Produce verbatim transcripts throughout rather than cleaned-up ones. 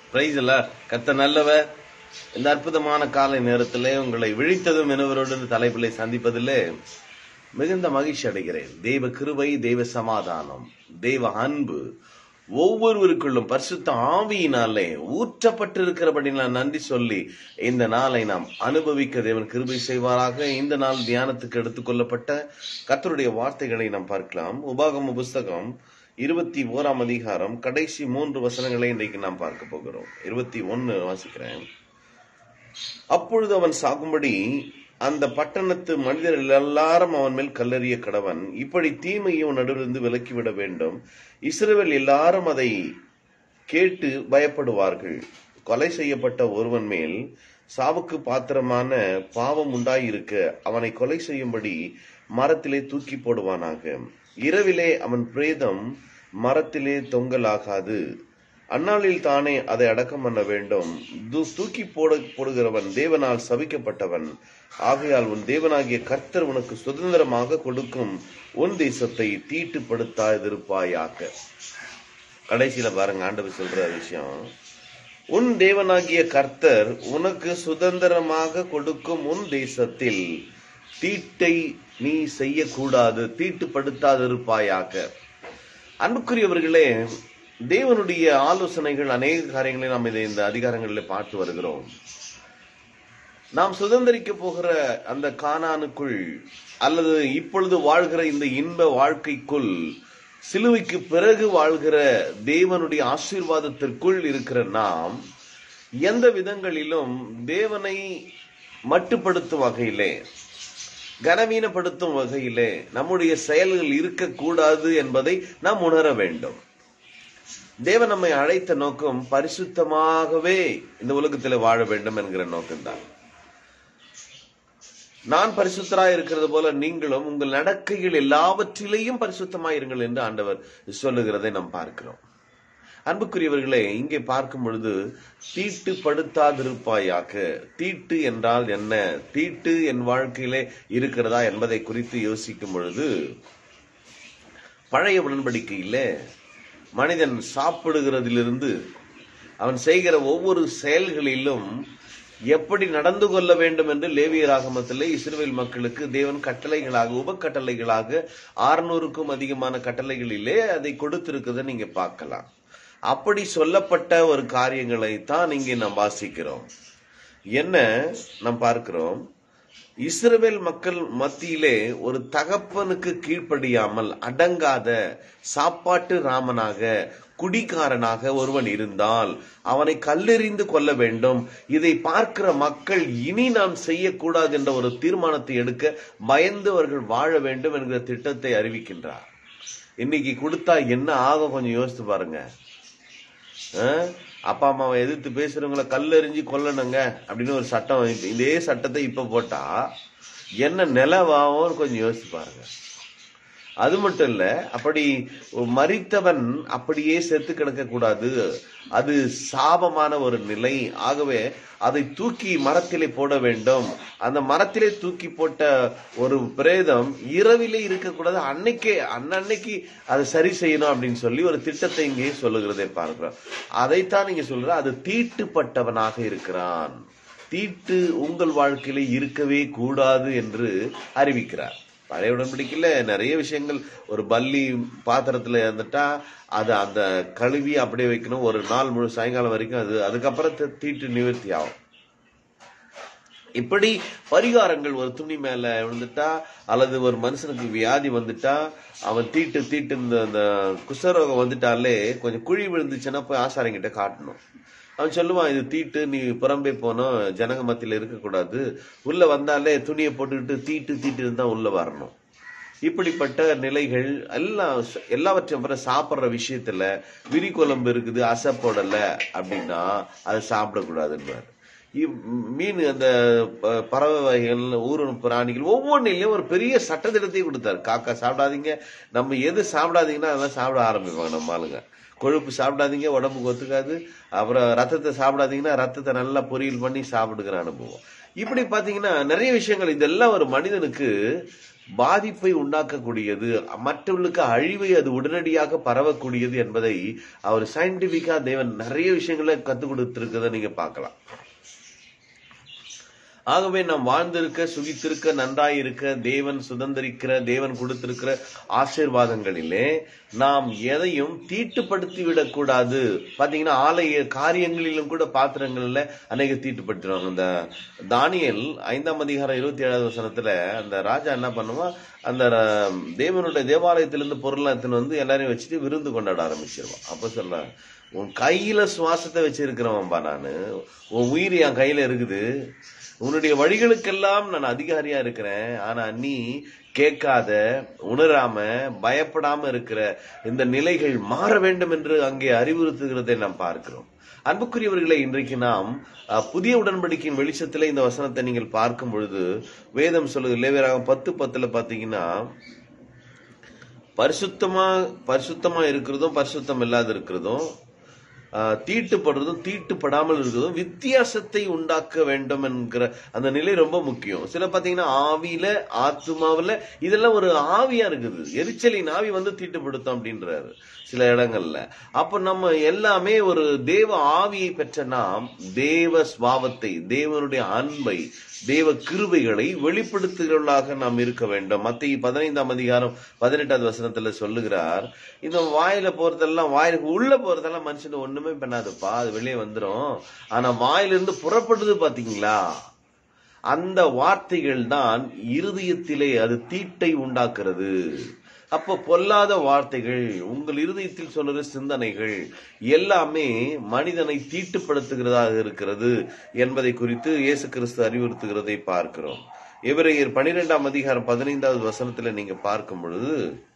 Price எல்லாம் கர்த்தர் நல்லவர். இந்த அற்புதமான காலை நேரத்திலே உங்களை விழித்ததும் எனவரோடு தலைப்பிலை சந்திப்பதிலே மிகுந்த மகிழ்ச்சி அடைகிறேன். தெய்வ கிருபை, தெய்வ சமாதானம், தெய்வ அன்பு ஒவ்வொருவருக்குள்ளும் பரிசுத்த ஆவியினாலே ஊற்றப்பட்டிருக்கிறபடி நான் நன்றி சொல்லி இந்த நாளை நாம் அனுபவிக்க தேவன் கிருபை செய்வாராக. இந்த நாள் தியானத்துக்கு எடுத்துக்கொள்ளப்பட்ட கர்த்தருடைய வார்த்தைகளை நாம் பார்க்கலாம். உபாகம புஸ்தகம் இருபத்தி ஓராம் அதிகாரம் கடைசி மூன்று வசனங்களை இன்றைக்கு நாம் பார்க்க போகிறோம். இருபத்தி ஒன்னு வாசிக்கிறேன். அப்பொழுது அவன் சாகும்படி அந்த பட்டணத்து மனிதர் எல்லாரும் அவன் மேல் கல்லறிய கடவன். இப்படி தீமையை நடுவிலிருந்து விலக்கிவிட வேண்டும். இஸ்ரவேல் எல்லாரும் அதை கேட்டு பயப்படுவார்கள். கொலை செய்யப்பட்ட ஒருவன் மேல் சாவுக்கு பாத்திரமான பாவம் உண்டாயிருக்க அவனை கொலை செய்யும்படி மரத்திலே தூக்கி போடுவானாக. இரவிலே அவன் பிரேதம் மரத்திலே தொங்கலாகாது. அந்நாளில் தானே அதை அடக்கம் பண்ண வேண்டும். தூக்கி போட போடுகிறவன் தேவனால் சபிக்கப்பட்டவன். ஆகையால் உன் தேவனாகிய கர்த்தர் உனக்கு சுதந்திரமாக கொடுக்கும் உன் தேசத்தை தீட்டுப்படுத்தாதிருப்பாயாக. கடைசியில பாருங்க, ஆண்டவர் சொல்ற விஷயம், உன் தேவனாகிய கர்த்தர் உனக்கு சுதந்திரமாக கொடுக்கும் உன் தேசத்தில் தீட்டை நீ செய்யக்கூடாது, தீட்டுப்படுத்தாதிருப்பாயாக. அன்புக்குரியவர்களே, தேவனுடைய ஆலோசனைகள் அநேக காரியங்களை நாம் இதை இந்த அதிகாரங்களில் பார்த்து வருகிறோம். நாம் சுதந்திரிக்க போகிற அந்த கானானுக்குள் அல்லது இப்பொழுது வாழ்கிற இந்த இன்ப வாழ்க்கைக்குள், சிலுவைக்கு பிறகு வாழ்கிற தேவனுடைய ஆசீர்வாதத்திற்குள் இருக்கிற நாம் எந்த விதங்களிலும் தேவனை மட்டுப்படுத்தும் வகையிலே, கனவீனப்படுத்தும் வகையிலே நம்முடைய செயல்கள் இருக்கக்கூடாது என்பதை நாம் உணர வேண்டும். தேவன் நம்மை அழைத்த நோக்கம் பரிசுத்தமாகவே இந்த உலகத்தில் வாழ வேண்டும் என்கிற நோக்கம்தான். நான் பரிசுத்தராய் இருக்கிறது போல நீங்களும் உங்கள் நடக்கைகள் எல்லாவற்றிலேயும் பரிசுத்தமாயிருங்கள் என்று ஆண்டவர் சொல்லுகிறதை நாம் பார்க்கிறோம். அன்புக்குரியவர்களே, இங்கே பார்க்கும் பொழுது தீட்டுப்படுத்தாதிருப்பாயாக. தீட்டு என்றால் என்ன, தீட்டு என் வாழ்க்கையிலே இருக்கிறதா என்பதை குறித்து யோசிக்கும் பொழுது, பழைய உடன்படிக்கையிலே மனிதன் சாப்பிடுகிறதிலிருந்து அவன் செய்கிற ஒவ்வொரு செயல்களிலும் எப்படி நடந்து கொள்ள வேண்டும் என்று லேவியராகமத்திலே இஸ்ரவேல் மக்களுக்கு தேவன் கட்டளைகளாக, உப கட்டளைகளாக ஆறுநூறுக்கும் அதிகமான கட்டளைகளிலே அதை கொடுத்திருக்கிறத நீங்க பார்க்கலாம். அப்படி சொல்லப்பட்ட ஒரு காரியங்களை தான் இங்கே நாம் வாசிக்கிறோம். என்ன நாம் பார்க்கிறோம், இஸ்ரவேல் மக்கள் மத்தியிலே ஒரு தகப்பனுக்கு கீழ்ப்படியாமல் அடங்காத சாப்பாட்டு ராமனாக, குடிகாரனாக ஒருவன் இருந்தால் அவனை கல்லெறிந்து கொள்ள வேண்டும். இதை பார்க்கிற மக்கள் இனி நாம் செய்யக்கூடாது என்ற ஒரு தீர்மானத்தை எடுக்க பயந்து அவர்கள் வாழ வேண்டும் என்கிற திட்டத்தை அறிவிக்கின்றார். இன்னைக்கு கொடுத்தா என்ன ஆகும் கொஞ்சம் யோசித்து பாருங்க. அப்பா அம்மாவை எதிர்த்து பேசுறவங்களை கல்லெறிஞ்சு கொல்லணுங்க அப்படின்னு ஒரு சட்டம், இதே சட்டத்தை இப்ப போட்டா என்ன நிலவாகும் கொஞ்சம் யோசிச்சு பாருங்க. அது மட்டும் இல்ல, அப்படி மரித்தவன் அப்படியே செத்து கிடக்க கூடாது, அது சாபமான ஒரு நிலை. ஆகவே அதை தூக்கி மரத்திலே போட வேண்டும். அந்த மரத்திலே தூக்கி போட்ட ஒரு பிரேதம் இரவிலே இருக்கக்கூடாது, அன்னைக்கே அன்னன்னைக்கு அதை சரி செய்யணும் அப்படின்னு சொல்லி ஒரு திட்டத்தை இங்கே சொல்லுகிறதை பார்க்கிறோம். அதைத்தான் நீங்க சொல்ற, அது தீட்டுப்பட்டவனாக இருக்கிறான். தீட்டு உங்கள் வாழ்க்கையில இருக்கவே கூடாது என்று அறிவிக்கிறார். பழைய உடன்படிக்கையில நிறைய விஷயங்கள், ஒரு பல்லி பாத்திரத்துல இருந்துட்டா அது அந்த கழுவி அப்படியே வைக்கணும் ஒரு நாள் முழு சாயங்காலம் வரைக்கும், அது அதுக்கப்புறம் தீட்டு நிவர்த்தி ஆகும். இப்படி பரிகாரங்கள், ஒரு துணி மேல விழுந்துட்டா அல்லது ஒரு மனுஷனுக்கு வியாதி வந்துட்டா, அவன் தீட்டு தீட்டு இந்த குஷ்டரோகம் வந்துட்டாலே கொஞ்சம் குழி விழுந்துச்சுன்னா போய் ஆசாரிங்கிட்ட காட்டணும். அவன் சொல்லுவான், இது தீட்டு, நீ புறம்பே போனோம், ஜனங்க மத்தியில இருக்கக்கூடாது, உள்ள வந்தாலே துணியை போட்டுக்கிட்டு தீட்டு தீட்டு இருந்தா உள்ள வரணும். இப்படிப்பட்ட நிலைகள் எல்லாம் எல்லாவற்றையும் அப்புறம் சாப்பிட்ற விஷயத்துல விரி குழம்பு இருக்குது, அசை போடல அப்படின்னா அதை சாப்பிடக்கூடாதுன்னு. மீன், அந்த பறவை வகைகள், ஊரும் பிராணிகள் ஒவ்வொன்றிலையும் ஒரு பெரிய சட்டத்திட்டத்தையும் கொடுத்தாரு. காக்கா சாப்பிடாதீங்க, நம்ம எது சாப்பிடாதீங்கன்னா அதெல்லாம் சாப்பிட ஆரம்பிப்பாங்க நம்ம ஆளுங்க. கொழுப்பு சாப்பிடாதீங்க, உடம்புக்கு ஒத்துக்காது. அப்புறம் ரத்தத்தை சாப்பிடாதீங்கன்னா ரத்தத்தை நல்லா பொரியல் பண்ணி சாப்பிடுகிற அனுபவம். இப்படி பாத்தீங்கன்னா நிறைய விஷயங்கள். இதெல்லாம் ஒரு மனிதனுக்கு பாதிப்பை உண்டாக்கக்கூடியது, மற்றவர்களுக்கு அழிவை அது உடனடியாக பரவக்கூடியது என்பதை அவர் சயின்டிபிக்கா தேவன் நிறைய விஷயங்களை கத்துக் கொடுத்திருக்கிறத நீங்க பார்க்கலாம். ஆகவே நாம் வாழ்ந்திருக்க, சுகித்திருக்க, நன்றாயிருக்க, தேவன் சுதந்திரிக்கிற, தேவன் கொடுத்திருக்கிற ஆசீர்வாதங்களிலே நாம் எதையும் தீட்டுப்படுத்தி விடக்கூடாது. பாத்தீங்கன்னா ஆலய காரியங்களிலும் கூட பாத்திரங்கள்ல அநேக தீட்டுப்படுத்துறாங்க. இந்த தானியேல் ஐந்தாம் அதிகாரம் இருபத்தி ஏழாவது வசனத்துல அந்த ராஜா என்ன பண்ணுவான், அந்த தேவனுடைய தேவாலயத்திலிருந்து பொருள் எடுத்துன்னு வந்து எல்லாரையும் வச்சுட்டு விருந்து கொண்டாட ஆரம்பிச்சிருவான். அப்ப சொல்ற, உன் கையில சுவாசத்தை வச்சிருக்கிறவன்பா நானு, உன் உயிர் என் கையில இருக்குது, உன்னுடைய வழிகளுக்கெல்லாம் நான் அதிகாரியா இருக்கிறேன். ஆனா நீ கேட்காத, உணராம, பயப்படாம இருக்கிற இந்த நிலைகள் மாற வேண்டும் என்று அங்கே அறிவுறுத்துகிறதை நாம் பார்க்கிறோம். அன்புக்குரியவர்களை, இன்றைக்கு நாம் புதிய உடன்படிக்கையின் வெளிச்சத்துல இந்த வசனத்தை நீங்கள் பார்க்கும் பொழுது வேதம் சொல்லுது, லேவியராகமம் பத்து பத்துல பாத்தீங்கன்னா பரிசுத்தமா பரிசுத்தமா இருக்கிறதும் பரிசுத்தம் இல்லாத இருக்கிறதும், தீட்டுப்படுறதும் தீட்டுப்படாமல் இருக்கிறதும் வித்தியாசத்தை உண்டாக்க வேண்டும் என்கிற அந்த நிலை ரொம்ப முக்கியம். சில பாத்தீங்கன்னா ஆவியில, ஆத்மாவில இதெல்லாம் ஒரு ஆவியா இருக்குது. எரிச்சலின் ஆவி வந்து தீட்டுப்படுத்தும் அப்படின்றாரு சில இடங்கள்ல. அப்ப நம்ம எல்லாமே ஒரு தேவ ஆவியை பெற்ற நாம் தேவ சுபாவத்தை, தேவனுடைய அன்பை, தேவ கிருபைகளை வெளிப்படுத்துகிறவர்களாக நாம் இருக்க வேண்டும். மத்தேயு பதினைந்தாம் அதிகாரம் பதினெட்டாவது வசனத்துல சொல்லுகிறார், இந்த வாயில போறதெல்லாம், வாயிலுக்கு உள்ள போறதெல்லாம் மனுஷன் ஒண்ணுமே பண்ணாதுப்பா, அது வெளியே வந்துடும். ஆனா வாயிலிருந்து புறப்படுது பாத்தீங்களா, அந்த வார்த்தைகள் தான் இருதயத்திலே அது தீட்டை உண்டாக்குறது. அப்போ பொல்லாத வார்த்தைகள், உங்கள் இருதயத்தில் சொல்லுகிற சிந்தனைகள் எல்லாமே மனிதனை தீட்டுப்படுத்துகிறதாக இருக்கிறது என்பதை குறித்து இயேசு கிறிஸ்து அறிவுறுத்துகிறதை பார்க்கிறோம். எபிரேயர் பனிரெண்டாம் அதிகாரம் பதினைந்தாவது வசனத்துல நீங்க பார்க்கும் பொழுது,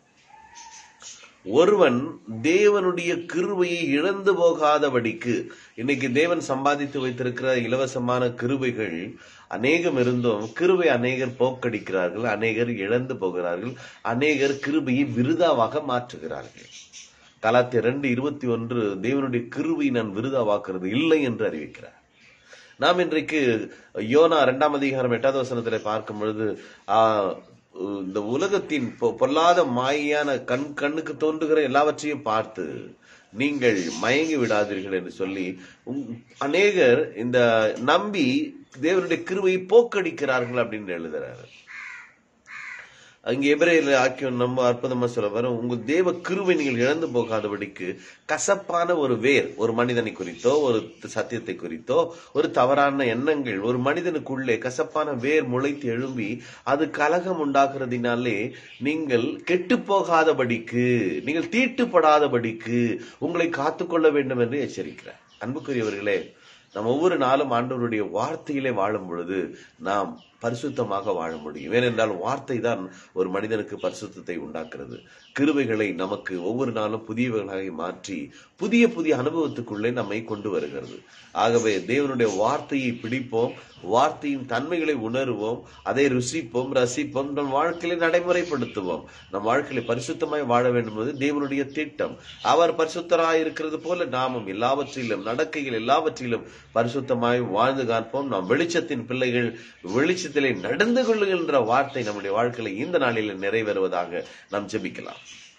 ஒருவன் தேவனுடைய கிருபையை இழந்து போகாதபடிக்கு, இன்னைக்கு தேவன் சம்பாதித்து வைத்திருக்கிற இலவசமான கிருபைகள் அநேகம் இருந்தும் கிருபை அநேகர் போக்கடிக்கிறார்கள், அநேகர் இழந்து போகிறார்கள், அநேகர் கிருபையை விருதாவாக மாற்றுகிறார்கள். கலாத்தியர் இரண்டு இருபத்தி ஒன்று தேவனுடைய கிருபை நான் விருதாவாக்குறது இல்லை என்று அறிவிக்கிறார். நாம் இன்றைக்கு யோனா இரண்டாம் அதிகாரம் எட்டாவது வசனத்திலே பார்க்கும் பொழுது, ஆஹ் இந்த உலகத்தின் பொல்லாத மாயான கண் கண்ணுக்கு தோன்றுகிற எல்லாவற்றையும் பார்த்து நீங்கள் மயங்கி விடாதீர்கள் என்று சொல்லி அநேகர் இந்த நம்பி தேவனுடைய கிருபையை போக்கடிக்கிறார்கள் அப்படின்னு எழுதுறாரு. அங்கே எபிரேயர்ல ஆக்கியம் நம்ம அற்புதமா சொல்ல வரும், உங்க தேவ கிருபை நீங்கள் இழந்து போகாதபடிக்கு கசப்பான ஒரு வேர், ஒரு மனிதனை குறித்தோ, ஒரு சத்தியத்தை குறித்தோ, ஒரு தவறான எண்ணங்கள் ஒரு மனிதனுக்குள்ளே கசப்பான வேர் முளைத்து எழும்பி அது கலகம் உண்டாக்குறதினாலே நீங்கள் கெட்டு போகாதபடிக்கு, நீங்கள் தீட்டுப்படாதபடிக்கு உங்களை காத்துக்கொள்ள வேண்டும் என்று எச்சரிக்கிறார். அன்புக்குரியவர்களே, நாம் ஒவ்வொரு நாளும் ஆண்டவருடைய வார்த்தையிலே வாழும் பொழுது நாம் பரிசுத்தமாக வாழ முடியும். ஏனென்றால் வார்த்தை தான் ஒரு மனிதனுக்கு பரிசுத்தத்தை உண்டாக்குறது. கிருபைகளை நமக்கு ஒவ்வொரு நாளும் புதியவர்களாக மாற்றி புதிய புதிய அனுபவத்துக்குள்ளே நம்மை கொண்டு வருகிறது. ஆகவே தேவனுடைய வார்த்தையை பிடிப்போம், வார்த்தையின் தன்மைகளை உணர்வோம், அதை ருசிப்போம், ரசிப்போம், நம் வாழ்க்கையை நடைமுறைப்படுத்துவோம். நம் வாழ்க்கையை பரிசுத்தமாய் வாழ வேண்டும் என்பது தேவனுடைய திட்டம். அவர் பரிசுத்தராய் இருக்கிறது போல நாமும் எல்லாவற்றிலும், நடக்கைகள் எல்லாவற்றிலும் பரிசுத்தமாய் வாழ்ந்து காண்போம். நாம் வெளிச்சத்தின் பிள்ளைகள், வெளிச்சத்திலே நடந்து கொள்ளுகின்ற வார்த்தை நம்முடைய வாழ்க்கையில இந்த நாளில் நிறைவேறுவதாக நாம் ஜெபிக்கலாம்.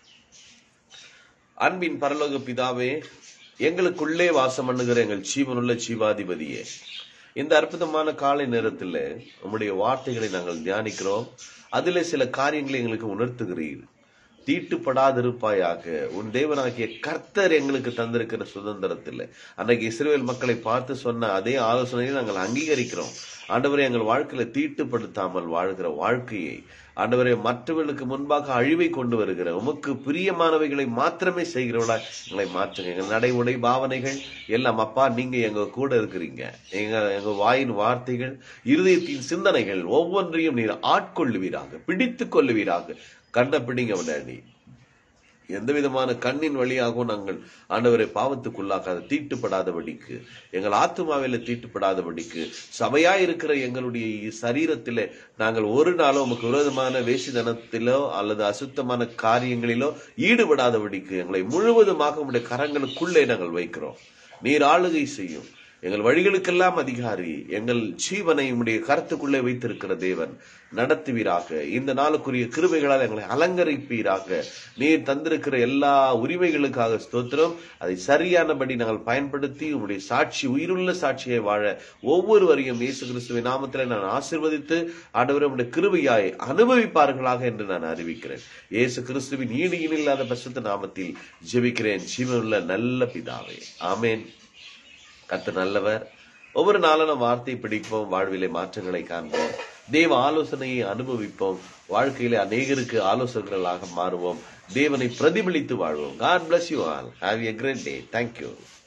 அன்பின் பரலோக பிதாவே, எங்களுக்குள்ளே வாசம் பண்ணுகிற எங்கள் ஜீவனுள்ள ஜீவாதிபதியே, இந்த அற்புதமான காலை நேரத்தில் உம்முடைய வார்த்தைகளை நாங்கள் தியானிக்கிறோம். அதிலே சில காரியங்களை எங்களுக்கு உணர்த்துகிறீர். தீட்டுப்படாதிருப்பாயாக. உன் தேவனாகிய கர்த்தர் எங்களுக்கு தந்திருக்கிற சுதந்திரத்தில் அன்றைக்கு இஸ்ரவேல் மக்களை பார்த்து சொன்ன அதே ஆலோசனையை நாங்கள் அங்கீகரிக்கிறோம். ஆண்டவரை, எங்கள் வாழ்க்கையில தீட்டுப்படுத்தாமல் வாழ்கிற வாழ்க்கையை, ஆண்டவரை, மற்றவர்களுக்கு முன்பாக அழிவை கொண்டு வருகிற உமக்கு பிரியமானவைகளை மாத்திரமே செய்கிறவளா எங்களை மாற்றுங்க. எங்கள் நடை உடை பாவனைகள் எல்லாம் அப்பா நீங்க எங்க கூட இருக்கிறீங்க. எங்க எங்க வாயின் வார்த்தைகள், இருதயத்தின் சிந்தனைகள் ஒவ்வொன்றையும் நீர் ஆட்கொள்ளுவீராக, பிடித்து கொள்ளுவீராக. கண்ட பிடிங்க விடாடி எந்த விதமான கண்ணின் வழியாகவும் நாங்கள் ஆண்டவரை பாவத்துக்குள்ளாக்காத தீட்டுப்படாதபடிக்கு, எங்கள் ஆத்துமாவில தீட்டுப்படாதபடிக்கு, சபையா இருக்கிற எங்களுடைய சரீரத்திலே நாங்கள் ஒரு நாளும் உமக்கு விரோதமான வேசிதனத்திலோ அல்லது அசுத்தமான காரியங்களிலோ ஈடுபடாதபடிக்கு எங்களை முழுவதுமாக உடைய கரங்களுக்குள்ளே நாங்கள் வைக்கிறோம். நீர் ஆளுகை செய்யும். எங்கள் வழிகளுக்கெல்லாம் அதிகாரி, எங்கள் ஜீவனை உம்முடைய கருத்துக்குள்ளே வைத்திருக்கிற தேவன் நடத்துவீராக. இந்த நாளுக்குரிய கிருபைகளால் எங்களை அலங்கரிப்பீராக. நீர் தந்திருக்கிற எல்லா உரிமைகளுக்காக ஸ்தோத்திரம். அதை சரியானபடி நாங்கள் பயன்படுத்தி உம்முடைய சாட்சி, உயிருள்ள சாட்சியை வாழ ஒவ்வொருவரையும் இயேசு கிறிஸ்துவின் நாமத்திலே நான் ஆசீர்வதித்து ஆண்டவரே உம்முடைய கிருபையாய் அனுபவிப்பார்களாக என்று நான் அறிவிக்கிறேன். இயேசு கிறிஸ்துவின் ஈடு இல்லாத பரிசுத்த நாமத்தில் ஜெபிக்கிறேன் ஜீவனுள்ள நல்ல பிதாவே, ஆமேன். கர்த்தர் நல்லவர். ஒவ்வொரு நாளும் நம் வார்த்தை பிடிப்போம், வாழ்விலே மாற்றங்களை காண்போம், தேவ ஆலோசனையை அனுபவிப்போம், வாழ்க்கையிலே அநேகருக்கு ஆலோசகர்களாக மாறுவோம், தேவனை பிரதிபலித்து வாழ்வோம். God bless you all. Have a great day. Thank you.